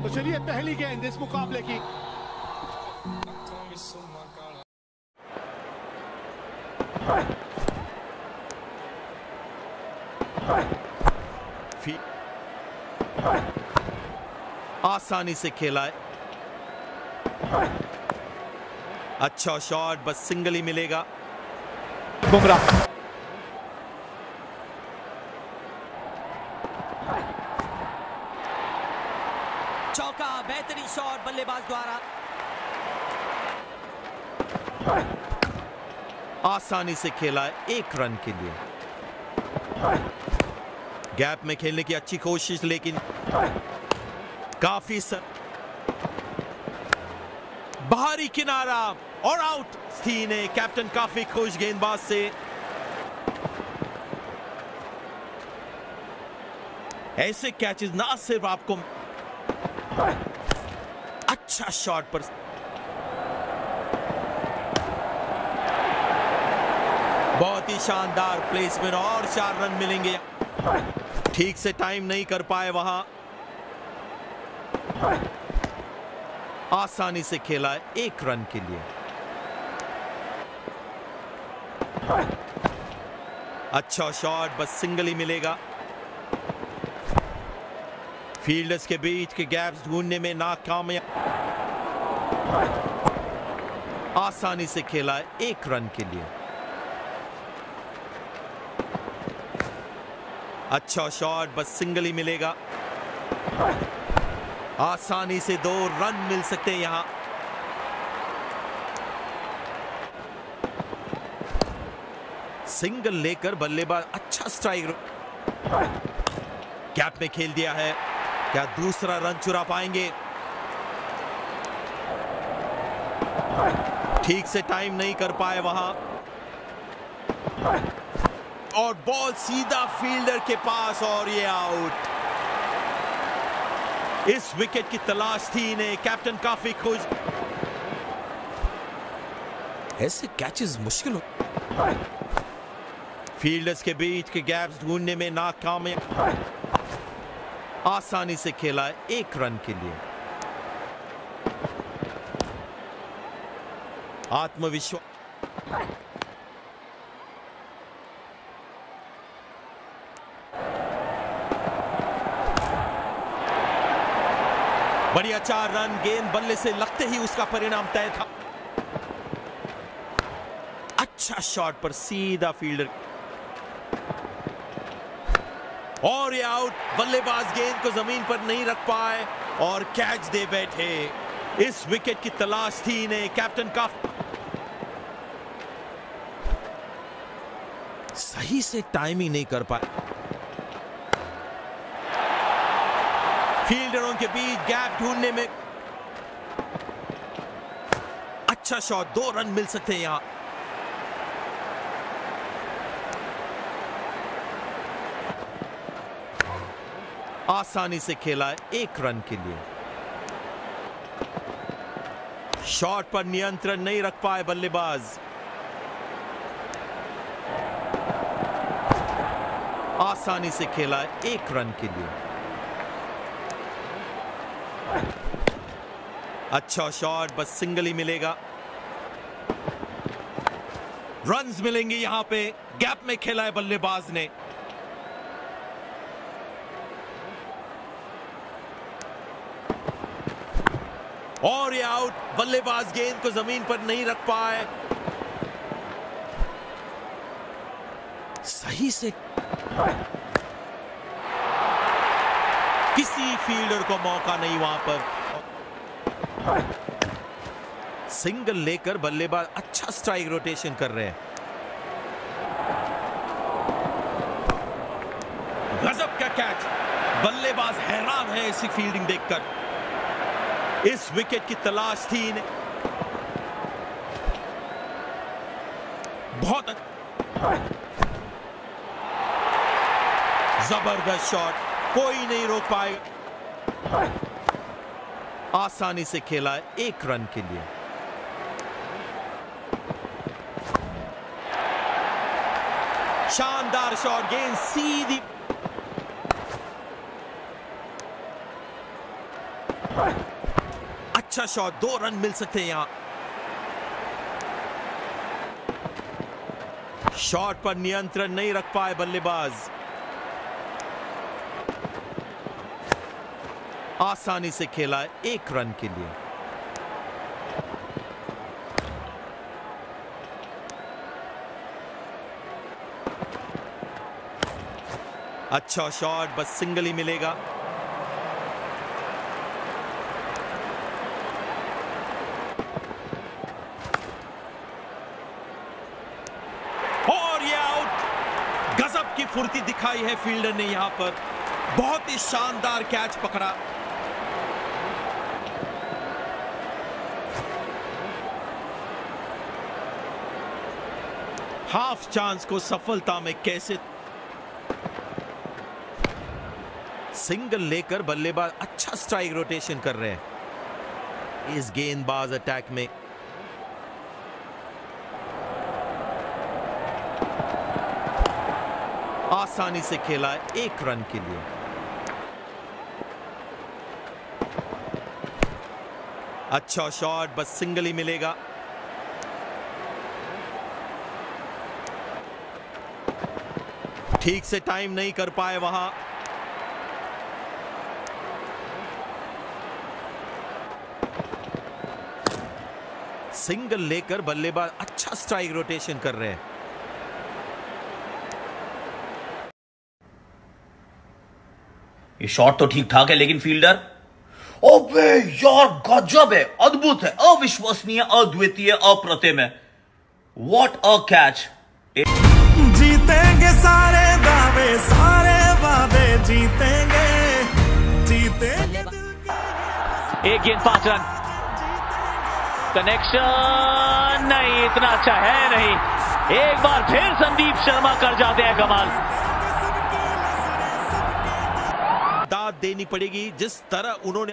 तो चलिए पहली गेंद इस मुकाबले की। आसानी से खेला है, अच्छा शॉट, बस सिंगल ही मिलेगा। बुमराह चौका, बेहतरीन शॉट बल्लेबाज द्वारा। आसानी से खेला है, 1 रन के लिए। गैप में खेलने की अच्छी कोशिश, लेकिन काफी बाहरी किनारा और आउट। स्टी ने कैप्टन काफी खुश गेंदबाज से। ऐसे कैचेस ना सिर्फ आपको अच्छा शॉट पर, बहुत ही शानदार प्लेसमेंट और 4 रन मिलेंगे। ठीक से टाइम नहीं कर पाए वहां। आसानी से खेला है, 1 रन के लिए। अच्छा शॉट, बस सिंगल ही मिलेगा। फील्डर्स के बीच के गैप्स ढूंढने में नाकामयाब। आसानी से खेला है, 1 रन के लिए। अच्छा शॉट, बस सिंगल ही मिलेगा। आसानी से 2 रन मिल सकते हैं यहां। सिंगल लेकर बल्लेबाज अच्छा स्ट्राइक, गैप में खेल दिया है। क्या दूसरा रन चुरा पाएंगे? ठीक से टाइम नहीं कर पाए वहां, और बॉल सीधा फील्डर के पास, और ये आउट। इस विकेट की तलाश थी इन्हें, कैप्टन काफी खुश। ऐसे कैचेस मुश्किल हो, फील्डर्स के बीच के गैप्स ढूंढने में नाकामयाब। आसानी से खेला है, 1 रन के लिए। आत्मविश्वास, बढ़िया 4 रन। गेंद बल्ले से लगते ही उसका परिणाम तय था। अच्छा शॉट पर सीधा फील्डर, और ये आउट। बल्लेबाज गेंद को जमीन पर नहीं रख पाए और कैच दे बैठे। इस विकेट की तलाश थी इन्हें, कैप्टन का सही से टाइमिंग नहीं कर पाए। फील्डरों के बीच गैप ढूंढने में अच्छा शॉट, 2 रन मिल सकते हैं यहां। आसानी से खेला है, 1 रन के लिए। शॉट पर नियंत्रण नहीं रख पाए बल्लेबाज। आसानी से खेला है, 1 रन के लिए। अच्छा शॉट, बस सिंगल ही मिलेगा। रन्स मिलेंगे यहां पे। गैप में खेला है बल्लेबाज ने। और ये आउट। बल्लेबाज गेंद को जमीन पर नहीं रख पाए। सही से किसी फील्डर को मौका नहीं वहां पर। सिंगल लेकर बल्लेबाज अच्छा स्ट्राइक रोटेशन कर रहे हैं। गजब का कैच। बल्लेबाज हैरान है ऐसी फील्डिंग देखकर। इस विकेट की तलाश थी इन्हें। बहुत जबरदस्त शॉट, कोई नहीं रोक पाएगा। आसानी से खेला है, 1 रन के लिए। शानदार शॉट, गेंद सीधी। अच्छा शॉट, 2 रन मिल सकते हैं यहां। शॉट पर नियंत्रण नहीं रख पाए बल्लेबाज। आसानी से खेला 1 रन के लिए। अच्छा शॉट, बस सिंगल ही मिलेगा। और ये आउट। गजब की फुर्ती दिखाई है फील्डर ने यहां पर, बहुत ही शानदार कैच पकड़ा। हाफ चांस को सफलता में कैसे सिंगल लेकर बल्लेबाज अच्छा स्ट्राइक रोटेशन कर रहे हैं इस गेंदबाज अटैक में। आसानी से खेला 1 रन के लिए। अच्छा शॉट, बस सिंगल ही मिलेगा। ठीक से टाइम नहीं कर पाए वहां। सिंगल लेकर बल्लेबाज अच्छा स्ट्राइक रोटेशन कर रहे हैं। ये शॉट तो ठीक ठाक है, लेकिन फील्डर, ओबे यार गजब है, अद्भुत है, अविश्वसनीय, अद्वितीय, अप्रतिम है। What a catch. जीतेंगे सारे दावे, सारे वादे जीतेंगे, जीतेंगे। एक गेंद 5 रन। कनेक्शन नहीं, इतना अच्छा है नहीं। एक बार फिर संदीप शर्मा कर जाते हैं कमाल। दाद देनी पड़ेगी जिस तरह उन्होंने